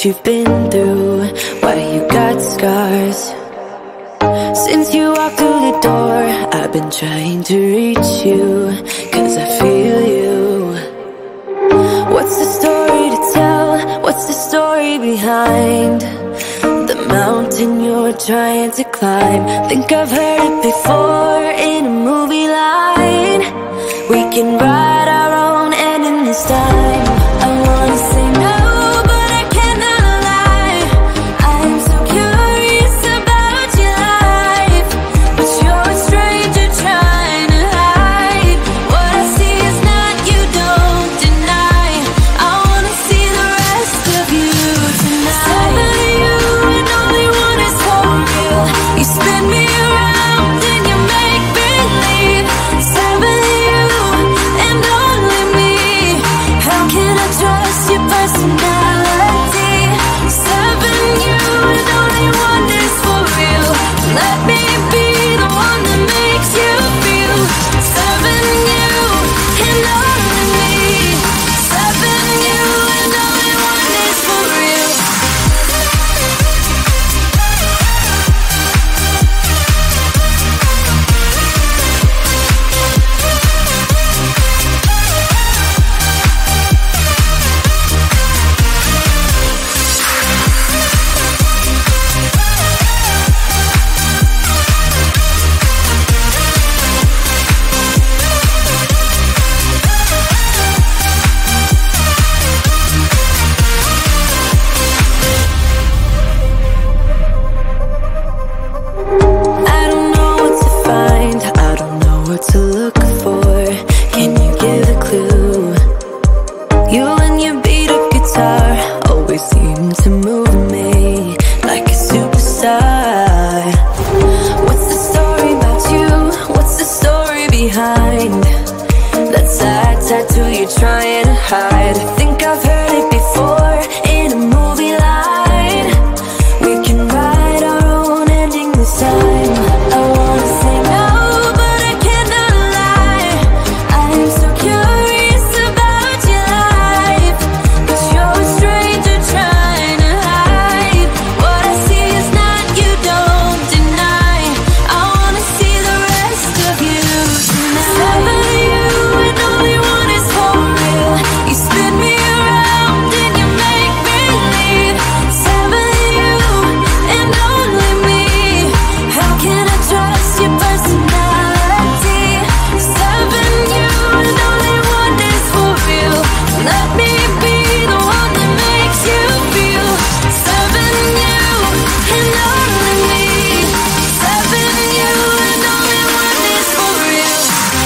you've been through, why you got scars. Since you walked through the door, I've been trying to reach you, 'cause I feel you. What's the story to tell? What's the story behind the mountain you're trying to climb? Think I've heard it before in a movie line. We can write our own ending this time. I wanna say no, but I cannot lie. I am so curious about your life, but you're a stranger trying to hide. What I see is not, you don't deny. I wanna see the rest of you tonight. Seven of you and only one is for real. You spin me around and you make believe. Seven of you and only me. How can I trust your personality? Seven you and only one is for real. Let me be the one that makes you feel. Seven you and only me. Seven you and only one is for real. I don't know what to find, I don't know what to look for. Can you give a clue? You and your beat up guitar always seem to move me like a superstar. What's the story about you? What's the story behind that sad tattoo you're trying to hide? I think I've heard it before in a movie line. We can write our own ending this time. I wanna say no, but I cannot lie. I am so curious about your life, but you're a stranger trying to hide. What I see is not, you don't deny. I wanna see the rest of you tonight. Seven of you and only one is for real. You spin me around and you make believe. Seven of you and only me. How can I trust your personality? Seven you and only one is for real. Let me be the one that makes you feel. Seven you and only me. Seven you and only one is for real.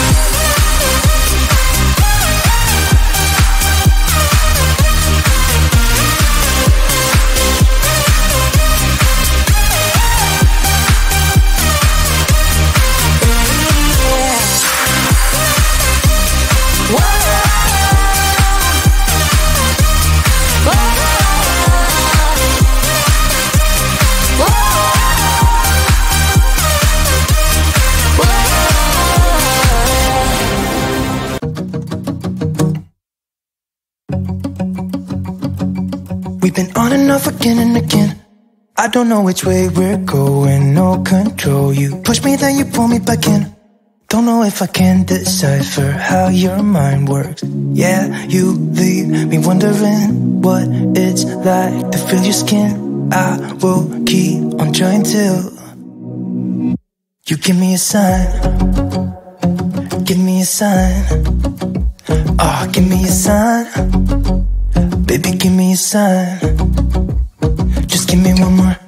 We've been on and off again and again. I don't know which way we're going, no control. You push me, then you pull me back in. Don't know if I can decipher how your mind works. Yeah, you leave me wondering what it's like to feel your skin. I will keep on trying till you give me a sign. Give me a sign. Oh, give me a sign. Baby, give me a sign. Just give me one more.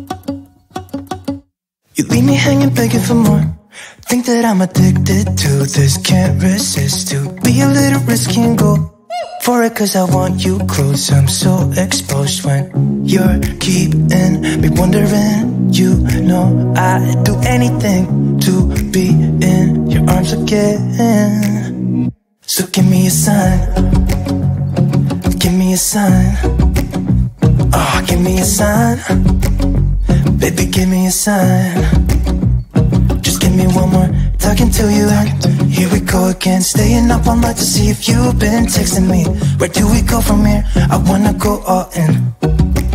You leave me hanging, begging for more. Think that I'm addicted to this, can't resist to be a little risky and go for it, 'cause I want you close. I'm so exposed when you're keeping me wondering. You know I'd do anything to be in your arms again. So give me a sign. Give me a sign. Oh, give me a sign. Baby, give me a sign. Just give me one more, talking to you. Here we go again, staying up all night to see if you've been texting me. Where do we go from here? I wanna go all in.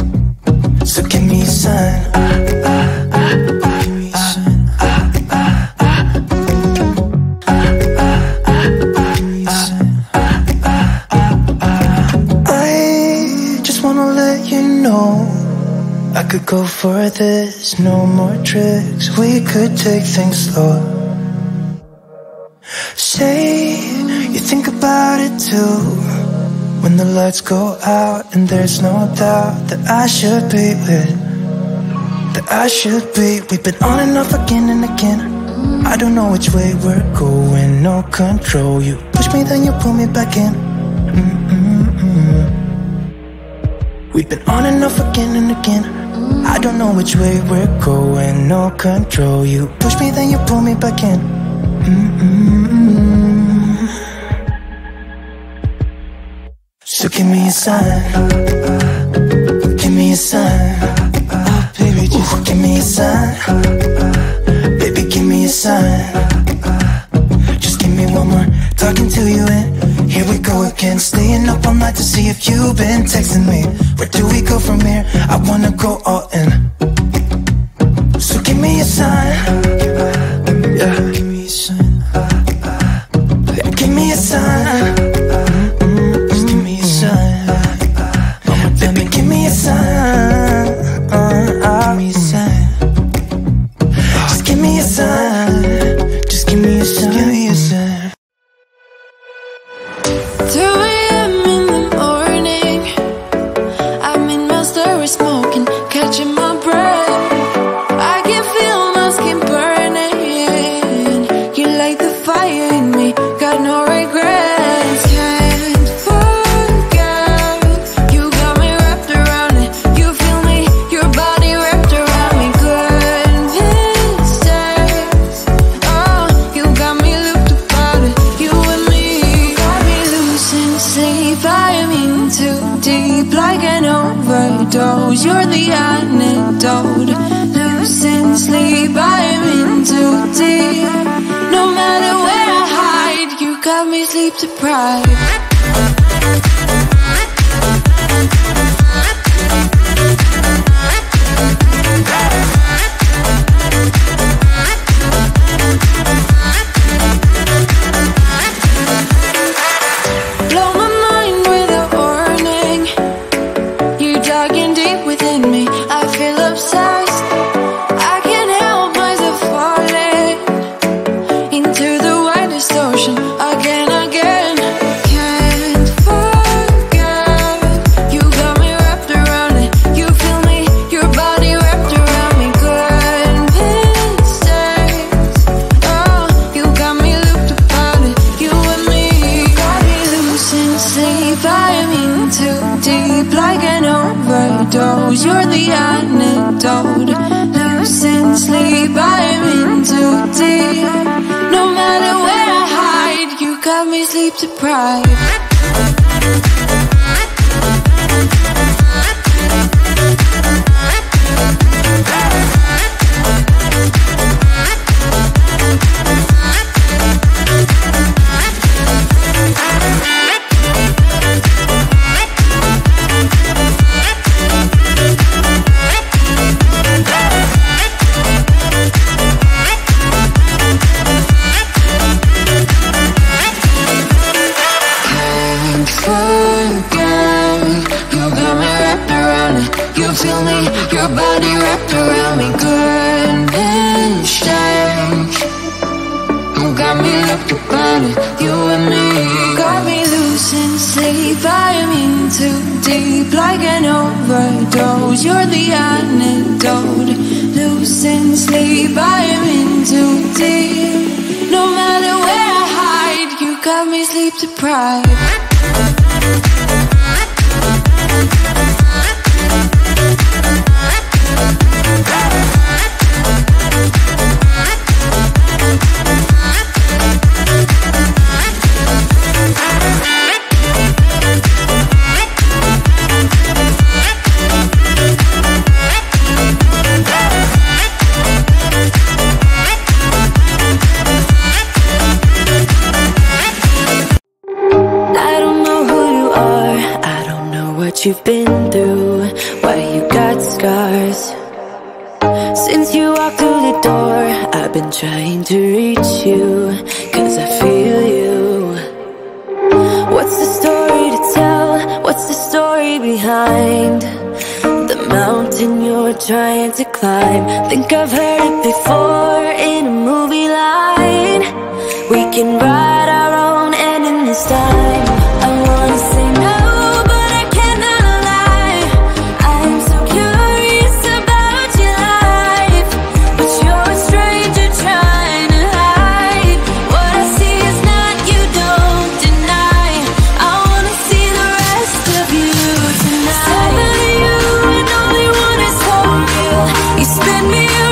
sign. I just wanna let you know I could go for this, no more tricks. We could take things slow. Say you think about it too, when the lights go out and there's no doubt that I should be with, that I should be. We've been on and off again and again. I don't know which way we're going, no control. You push me, then you pull me back in. We've been on and off again and again. I don't know which way we're going, no control. You push me, then you pull me back in. So give me a sign, give me a sign. Oh baby, just give me a sign. Baby, give me a sign. Just give me one more talking to you and here we go again. Staying up all night to see if you've been texting me. Where do we go from here? I wanna go all in. So give me a sign. Yeah, give me a sign. Give me a sign. Just give me a sign. Baby, give me a sign. Give me a sign. Just give me a sign. Just give me a sign. Give me a sign. 2 a.m. in the morning, I'm in my story smoking, catching my breath. I can feel my skin burning. You light the fire in me, got no regrets. Can't forget, you got me wrapped around it. You feel me, your body wrapped around me. Good mistakes, oh, you got me looped about it. You and me got me losing sleep. I'm in too deep, like an overdose. You're the antidote. Losing sleep, I'm in too deep. No matter where I hide, you got me sleep deprived. Blow my mind with a warning. You're digging deep within me. I feel obsessed. I can't help myself falling into the widest ocean again, again. Can't forget, you got me wrapped around it. You feel me, your body wrapped around me. Good mistakes, oh, you got me looped about it. You and me got me losing sleep. I'm in too deep, like an overdose. You're the antidote. Losing sleep, I'm in too deep. No matter where I hide, you got me sleep deprived. Feel me, your body wrapped around me. Good mistakes, you got me looked upon it. You and me got me losing sleep. I'm in too deep, like an overdose. You're the antidote. Losing sleep, I'm in too deep. No matter where I hide, you got me sleep deprived. You've been through, why you got scars. Since you walked through the door, I've been trying to reach you, 'cause I feel you. What's the story to tell? What's the story behind the mountain you're trying to climb? Think I've heard it before in a movie line. We can write our own ending this time. I wanna say no, but I cannot lie. I'm so curious about your life, but you're a stranger trying to hide. What I see is not, you don't deny. I wanna see the rest of you tonight. Seven of you and only one is so real. You spin me